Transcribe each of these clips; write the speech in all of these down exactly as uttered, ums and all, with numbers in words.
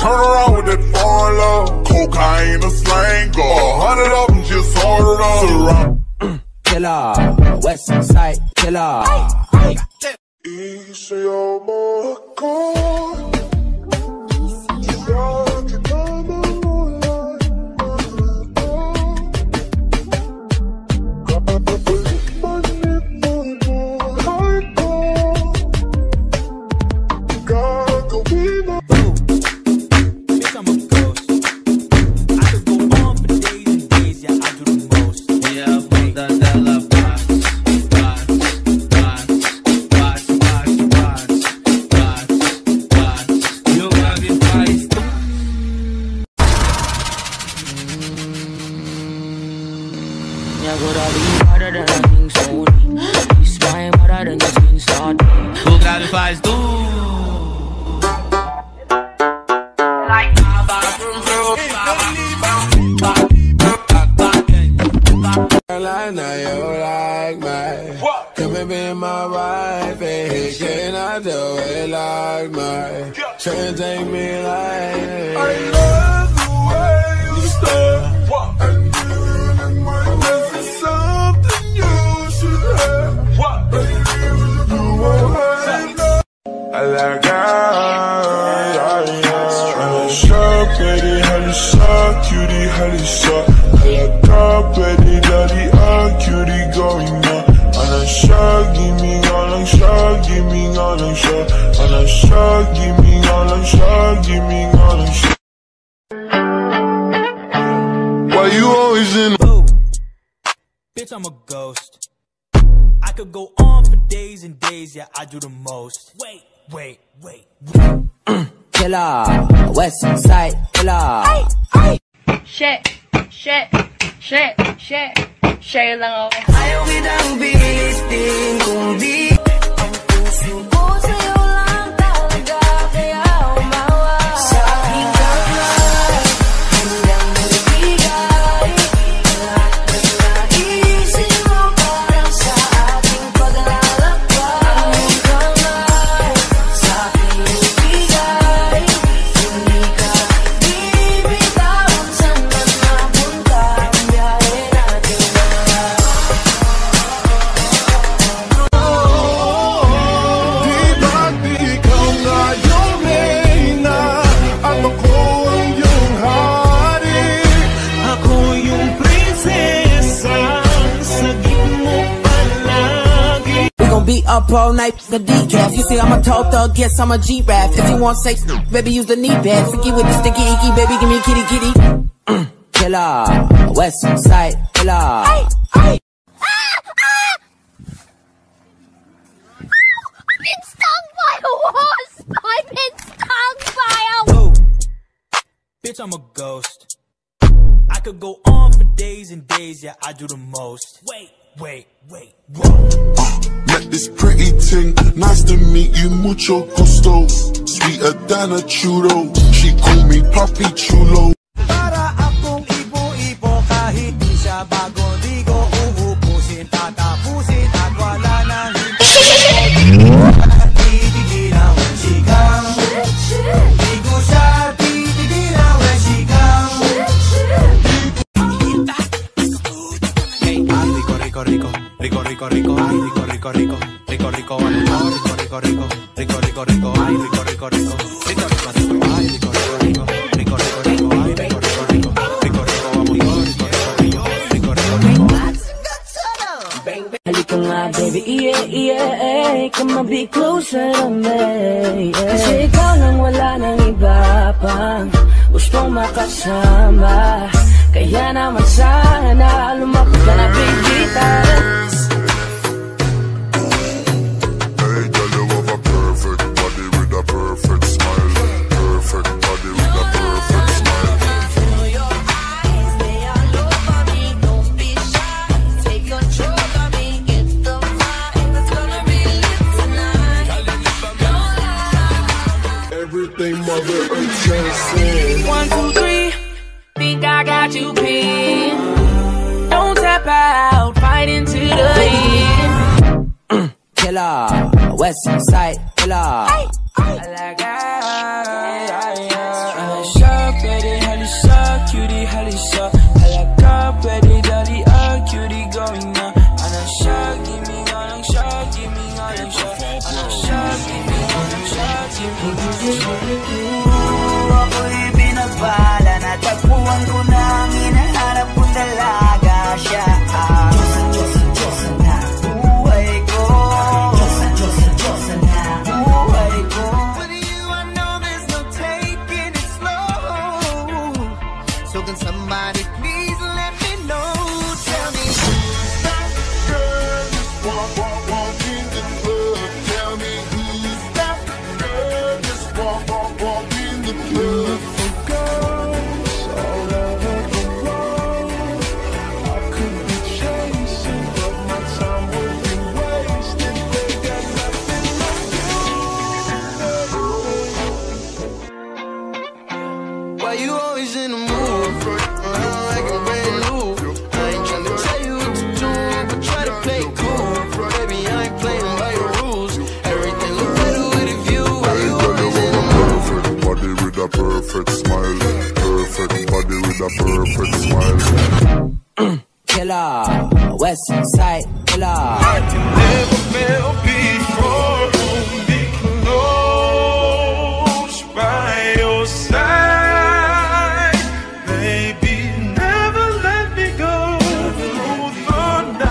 turn around with that foreign love. Cocaine, a slang, go. A hundred of them just ordered up. Killer, West Side Killer. Easy on my car. Faz do I know you like me. Come and be my wife, and can I do it like me? Try and take me like I love the way you stare, and you and this is something you should have. Baby, you won't have. I like her, yeah, yeah. I'm sure, pretty, honey, so cutie, honey, so. I like her, pretty, daddy, oh, cutie, going on. I'm sure, give me all, I'm sure, give me all, I'm sure. I'm sure, give me all, I'm sure, give me all, I'm sure. Why you always in? Ooh. Bitch, I'm a ghost. I could go on for days and days, yeah, I do the most. Wait, wait, wait, wait. Killer, West Side Killer. Shit, shit, shit, shit, share lang ako. Ayaw kitang bilistin kung di ang puso ko sa'yo lang talaga, kaya umawa sa aking kamay hanggang magbigay lahat ng naisin mo parang sa ating paglalakbay. Ang kamay sa aking ibigay, hindi ka bibitawan saan man mapunta ang biyahe natin. Be up all night, the decaf. You see, I'm a tall thug, yes, I'm a G-Rap. If you want sex, baby, use the knee pad. Sticky with the sticky icky, baby, give me kitty kitty. Mm. Killer, West Side Killer. Hey, hey. I've been stung by a wasp! I've been stung by a Ooh. Bitch, I'm a ghost. I could go on for days and days, yeah, I do the most. Wait, wait, wait, whoa. Uh, met this pretty thing, nice to meet you, mucho gusto. Sweeter than a churro, she call me Papi Chulo. Para akong ipo-ipo kahit di siya bago, di ko uubusin, tatapusin at wala nang titigilan when she comes. Di ko siya titigilan when she comes. Ay, rico, rico, rico, rico, rico, rico, ay, rico, rico, rico, rico, rico, rico, rico, rico, rico, rico, rico, ay, rico, rico, rico, rico, rico, rico, ay, rico, rico, rico, rico, rico, rico, ay, rico, rico, rico, rico, rico, vamos, rico, rico, rico, rico, rico. Halika nga, baby, yeah, yeah, come on, be closer to me, yeah. Kasi ikaw lang, wala nang iba pang gustong makasama. Kaya naman sana lumapit ka na, baby, tayo. Hey, girl, you have a perfect body with a perfect smile. Perfect body with a perfect smile. Feel your eyes, they all over me. Don't be shy, take control of me. Get the vibe, it's gonna be lit tonight. Don't lie. Everything Mother Earth says. One, two, three, think I got you pinned. Don't tap out, fight into the end. Killer, West Side Killer. I like her, walk, walk, walk in the club. Tell me who's that girl? Just walk, walk, walk in the club. For girls all over the world, I could be chasing, but my time would be wasted. They got nothing like you. Why you always in the mood? I'm like I'm brand new. I ain't tryna tell you what to do, but try to play it cool. Baby, I ain't playing by your rules. Everything look better with a view. Why you always in the mood? Perfect body with a perfect smile. Perfect body with a perfect smile. Killer, West Side Killer. I can never feel before. Be close by your side, baby. Never let me go through the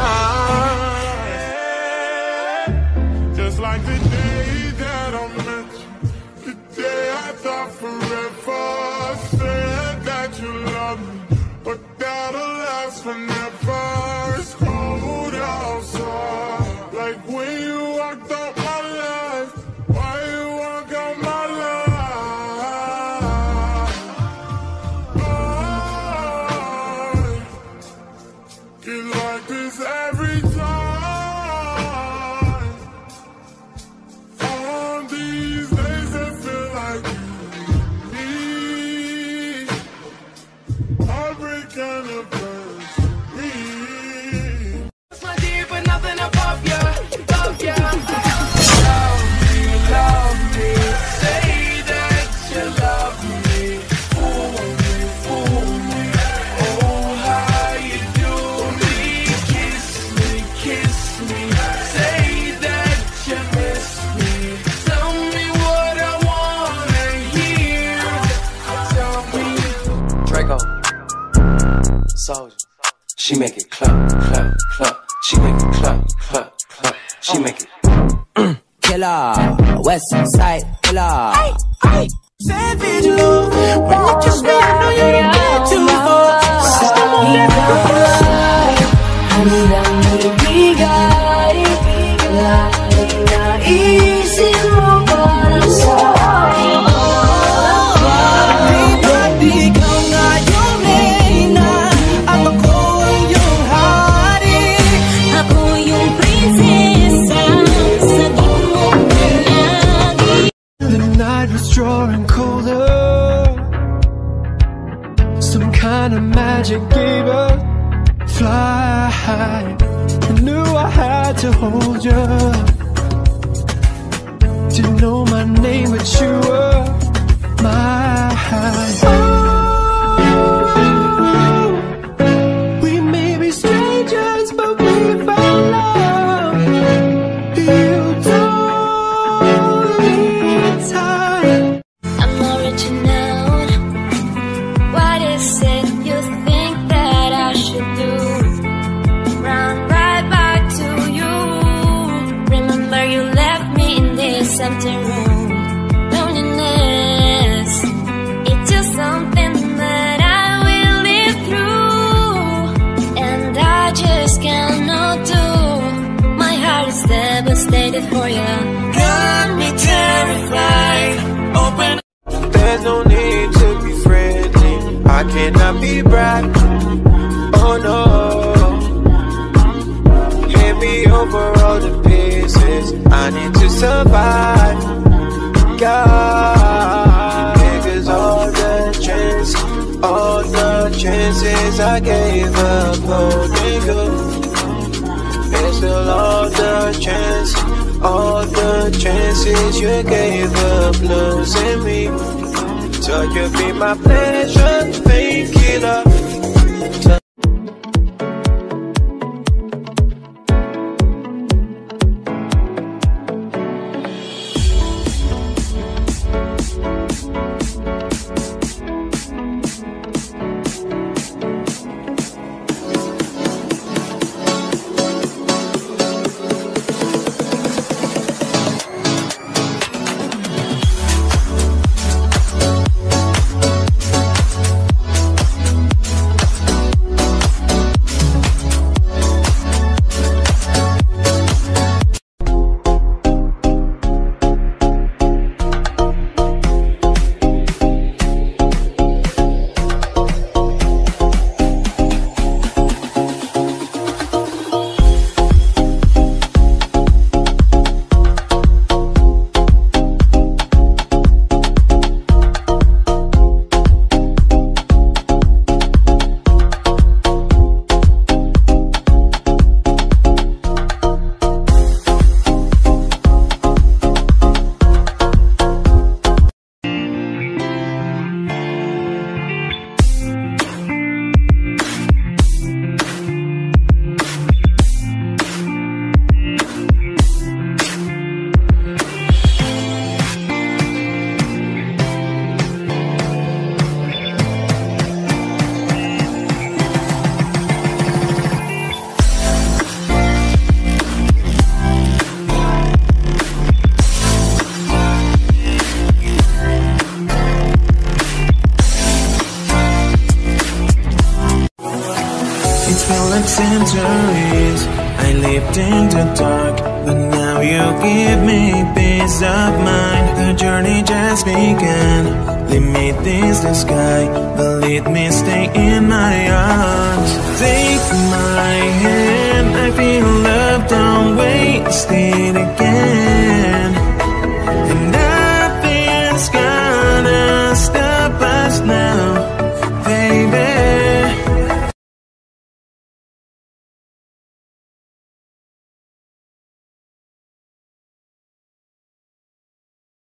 night. Just like the day that I met you, the day I thought forever. Said that you love me, but that'll last forever. It's cold outside, like when you walked out my life. Why you walk out my life? I get like this every time. On these days that feel like you need heartbreak anniversary. That's my dear, but nothing above ya, above ya. Love me, love me. Say that you love me. Fool me, fool me. Oh, how you do me. Kiss me, kiss me. Say that you miss me. Tell me what I wanna hear. Tell me. Draco, Soldier. She make it clap, clap, clap. She make it clap, clap, clap. She make it. Killer, West Side Killer. Savage love. When you kiss me, I know you don't get too far. Handang ibigay, lagi naisip mo parang sa'yo. Baby, ikaw nga yung reyna, at ako ang iyong hari. Ako yung prinsesa, sa gitmong pinagi. The night was drawing colder. Some kind of magic gave us fly. I knew I had to hold you. Didn't know my name, but you were mine. We may be strangers, but we found love. You don't need time. I'm original. What is it you think that I should do? Run right back to you. Remember you left me in this empty room. Loneliness, it's just something that I will live through, and I just cannot do. My heart is devastated for you. Got me terrified. Open. There's no need to be friendly. I cannot be brag. Oh no. Hand me over all the pieces. I need to survive. God, because all the chances, all the chances I gave up holding you. It's still all the chance, all the chances you gave up losing me. So you be my pleasure, painkiller. Nights feel like centuries. I lived in the dark, but now you give me peace of mind. The journey just began. Limit is the sky, but let me stay in my arms. Take my